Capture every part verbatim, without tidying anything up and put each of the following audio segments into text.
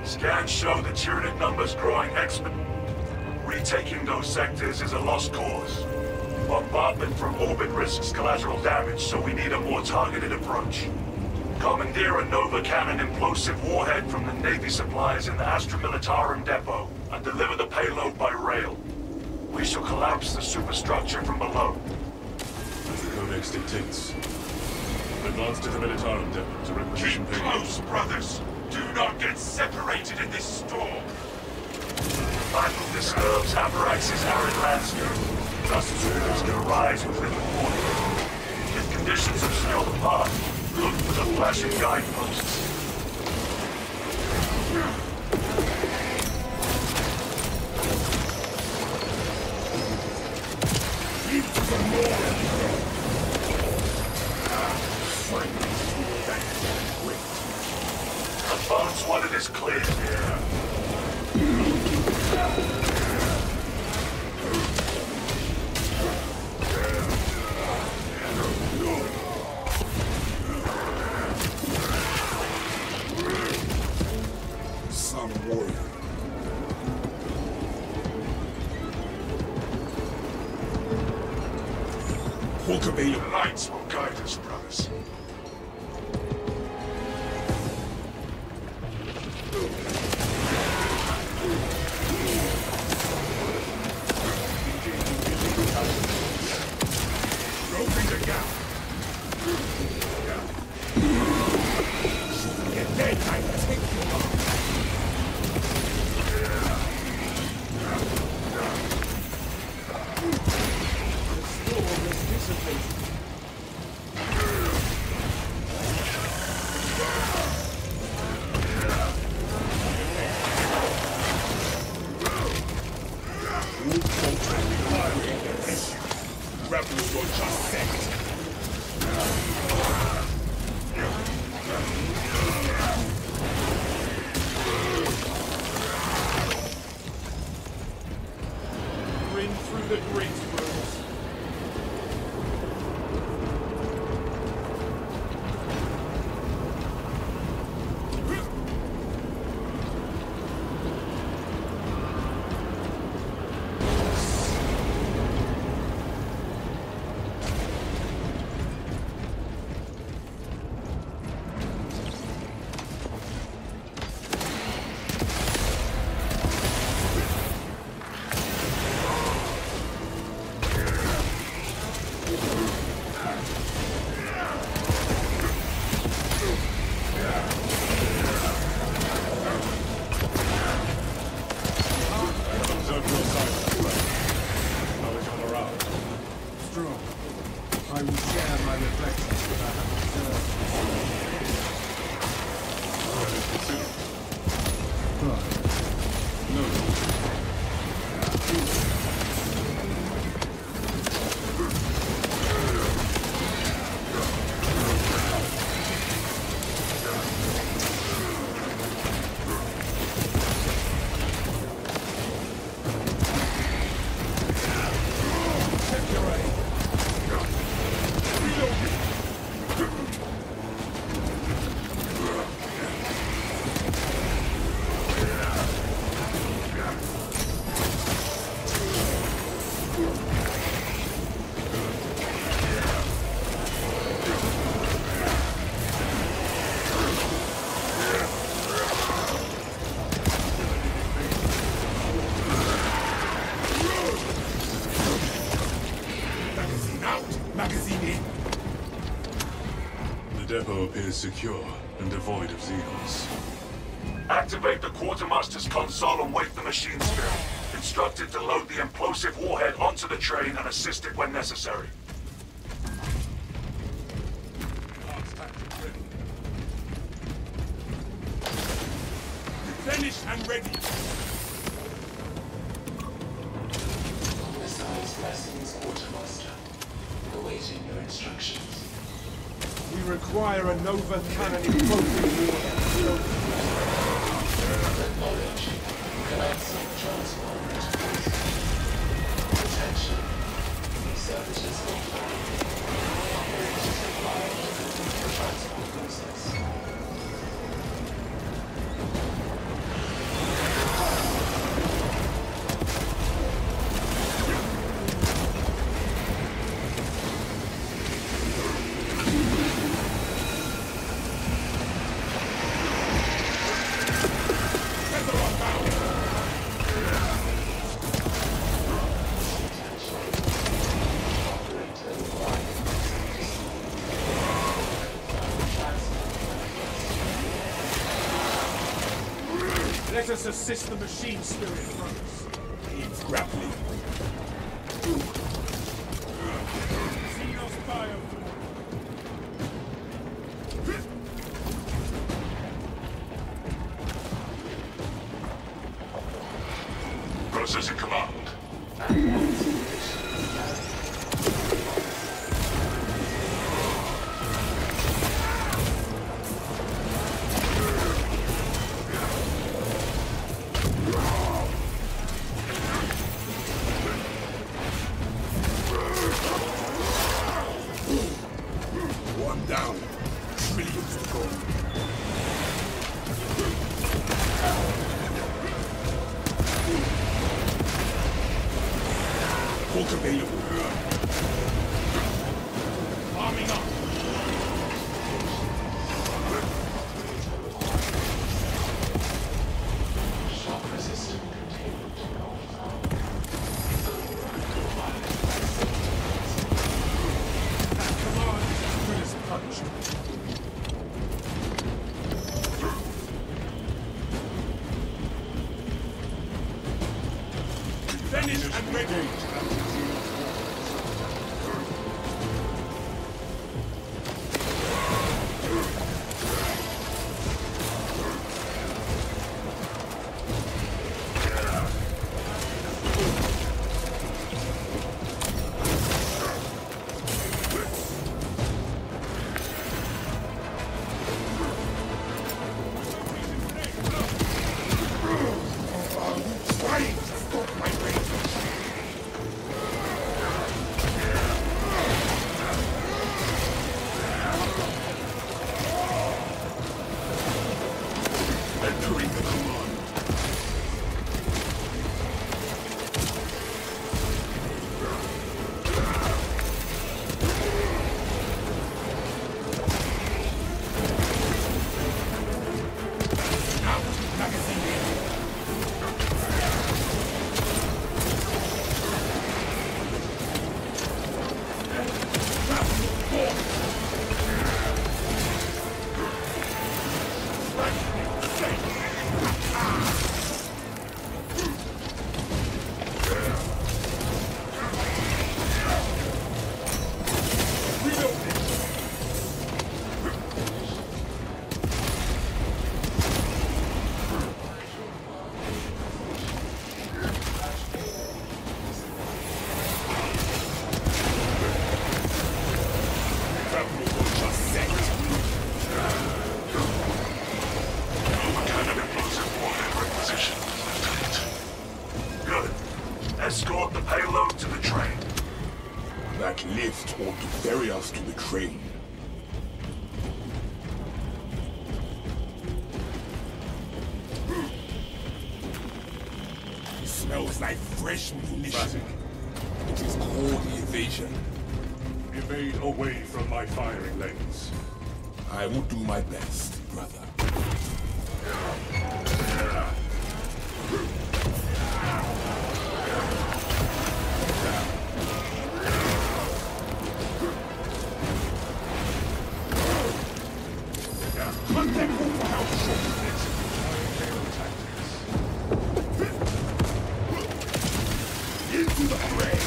Scans show the Tyranid numbers growing exponentially. Retaking those sectors is a lost cause. Bombardment from orbit risks collateral damage, so we need a more targeted approach. Commandeer a Nova Cannon implosive warhead from the Navy supplies in the Astra Militarum depot, and deliver the payload by rail. We shall collapse the superstructure from below. As the Codex dictates. Advance to the Militarum depot to requisition Keep payload. close, brothers! Do not get separated in this storm! Battle disturbs Avarax's arid landscape. Dust storms can arise with little warning. If conditions obscure the path, look for the flashing guideposts. Advance while it is clear. Some warrior. Walk obey The lights will guide us, brothers. Roping the gap. Get dead, I take you on. The storm is dissipating. Rebels will just sect. Ring through the great rooms. I will share my reflections with The depot appears secure and devoid of Zeals. Activate the Quartermaster's console and wake the machine spirit. Instructed to load the implosive warhead onto the train and assist it when necessary. Finished and ready. Besides lessons, Quartermaster. Awaiting your instructions. We require a Nova Cannon implosive warhead. Acknowledge. Commencing transport protocols. Attention. Services offline. Operators required. Transport process. Let us assist the machine spirit first. Needs grappling. Xenos Bio. Processing command. One down. Trillions to go. Hulk available. Arming up. Shock resistant containment notified. That command is as good as punched. Finish and ready. Trying to stop my rage. Entering the command. Out, magazine in. Good. Escort the payload to the train. That lift ought to ferry us to the train. It smells like fresh munition. It is called evasion. Evade away from my firing lanes. I will do my best, brother. Contact over house shortness. Into the fray.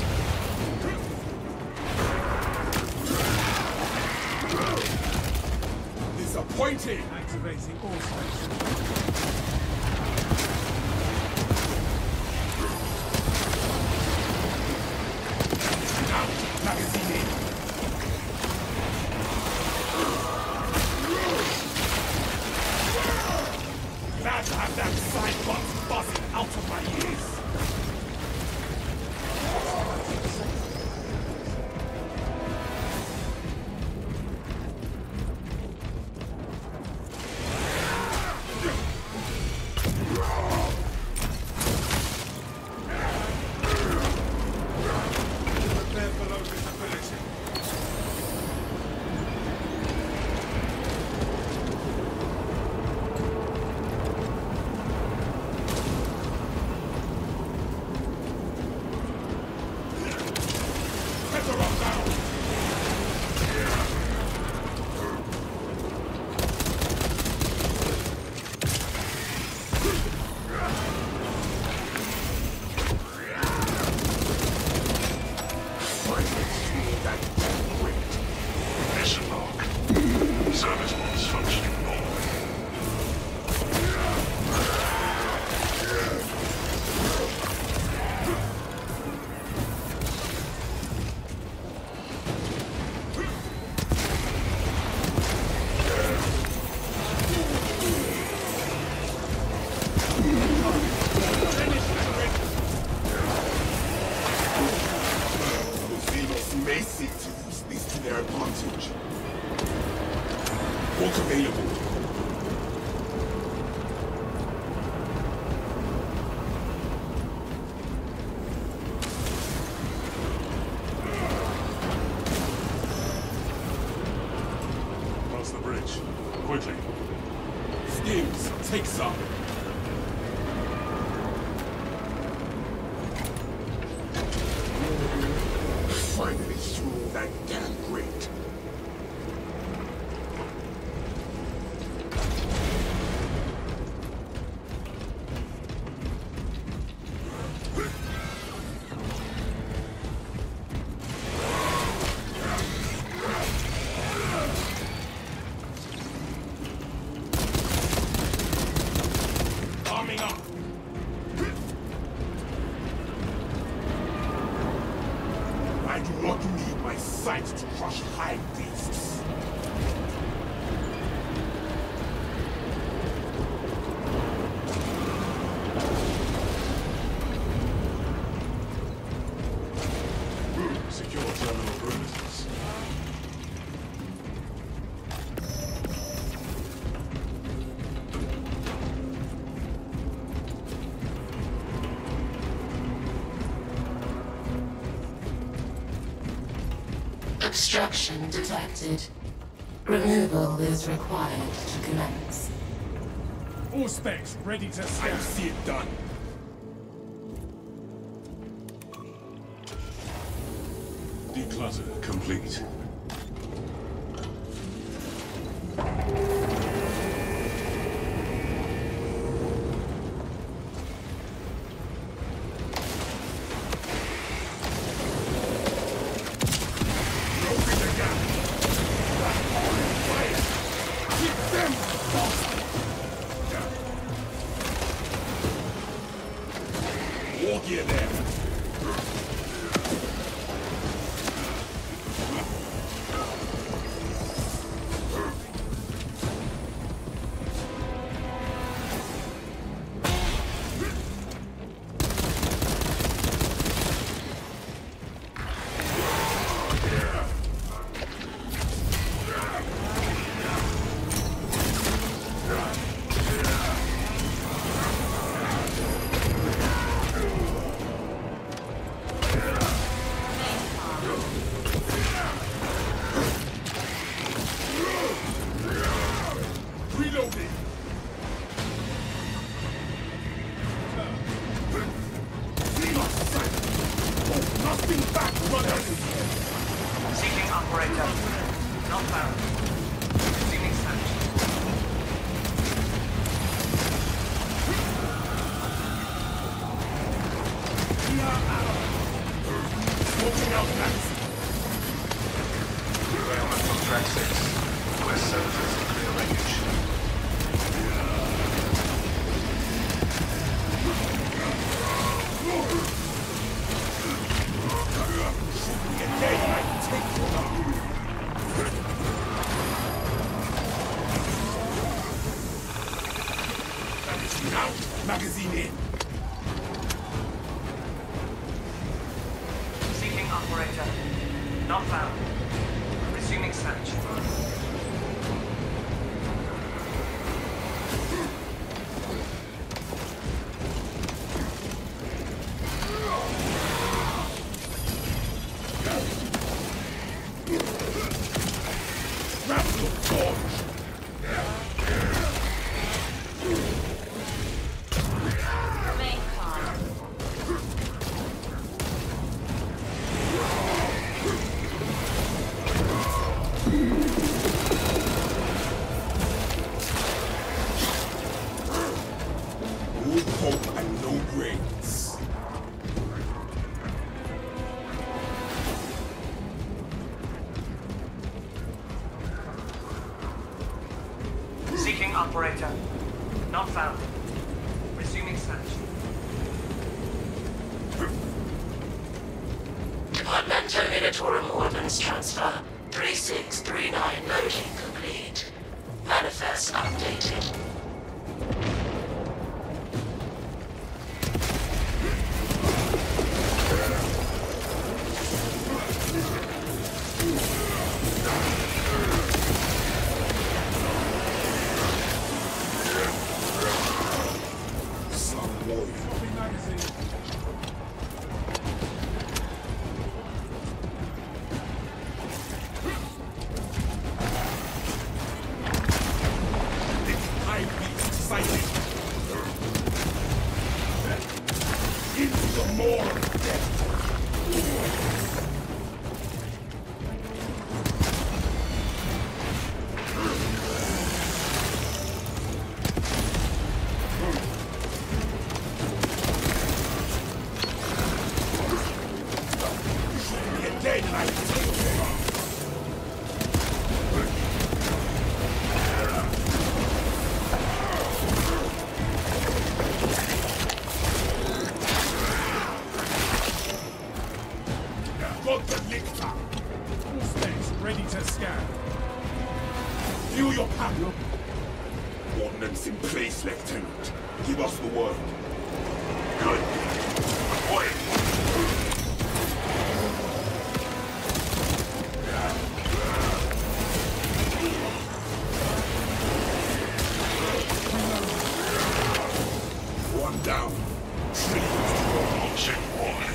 Disappointing. Activating all stations. Out. Magazine in. Glad to have that side box buzzing out of my ears. their advantage. Walk available. Cross the bridge. Quickly. Skims, take some. Finally through that damn grate. Arming up. I do not need my sight to crush hive beasts. Secure terminal perimeters. Obstruction detected. Removal is required to commence. All specs ready to I scan. see it done. Declutter complete. Closing the gap. Fire. Keep them off. War gear there. Reloading. See my sight. Hold nothing back, brothers. Seeking operator. Not found. Resuming search. We are out. Smoking out next. Derailment on track six. West services in clear range. Again, I take you now. Magazine out. Magazine in. Seeking operator. Not found. Resuming search. Grapple of torch. Remain calm. Good hope and no brains. Seeking operator. Not found. Resuming search. Departmental Militarum Ordnance Transfer. three six three nine loading complete. Manifest updated. scan. Feel your power. Ordnance in place, Lieutenant. Give us the word. Good. Deploying. One down. Three. Launching warhead.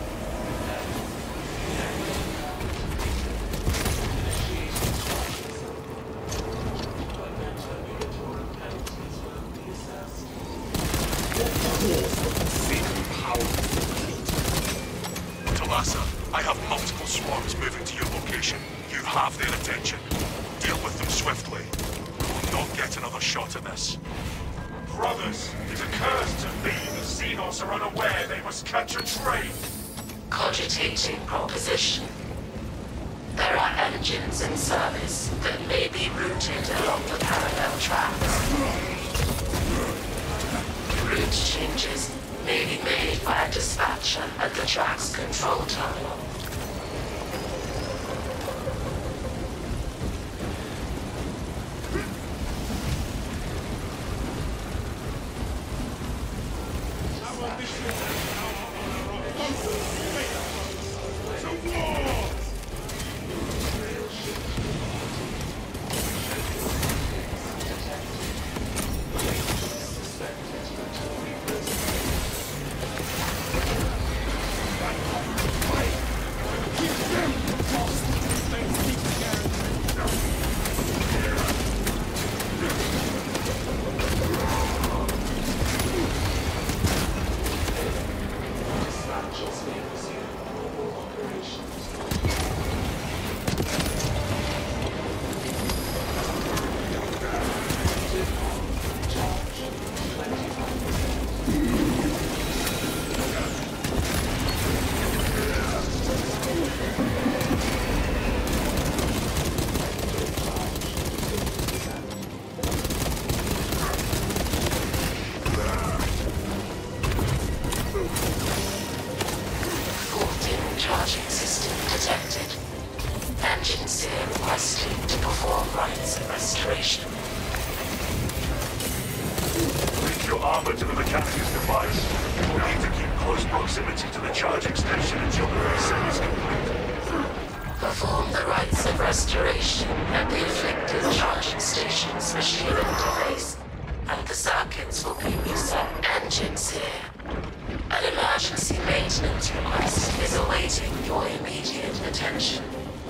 Talassa, I have multiple swarms moving to your location. You have their attention. Deal with them swiftly. We will not get another shot at this. Brothers, it occurs to me the Xenos are unaware they must catch a train. Cogitating proposition. There are engines in service that may be routed along the parallel tracks. Route changes may be made by a dispatcher at the track's control terminal. Charging system detected. Engine seer requesting to perform rites of restoration. Link your armor to the mechanics device. You will need to keep close proximity to the charging station until the reset is complete. Perform the rites of restoration at the afflicted charging station's machine interface, and the circuits will be reset. Engine seer. An emergency maintenance request is awaiting your immediate attention.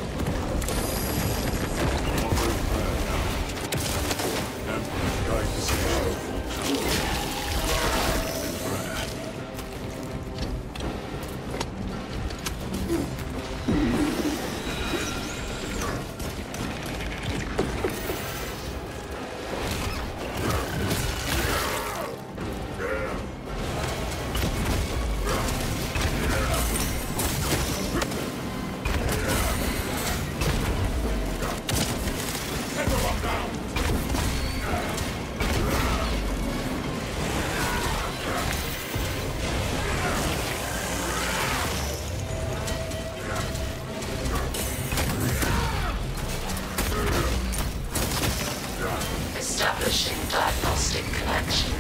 Establishing diagnostic connection.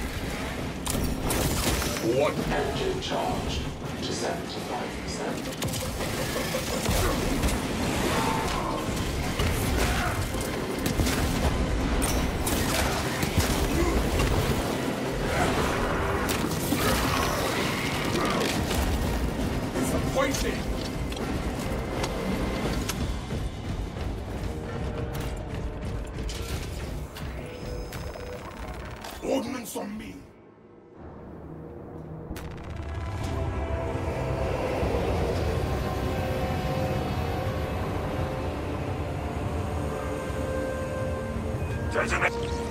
One Engine charged to seventy-five percent. disappointing. Ordnance on me. Detonate.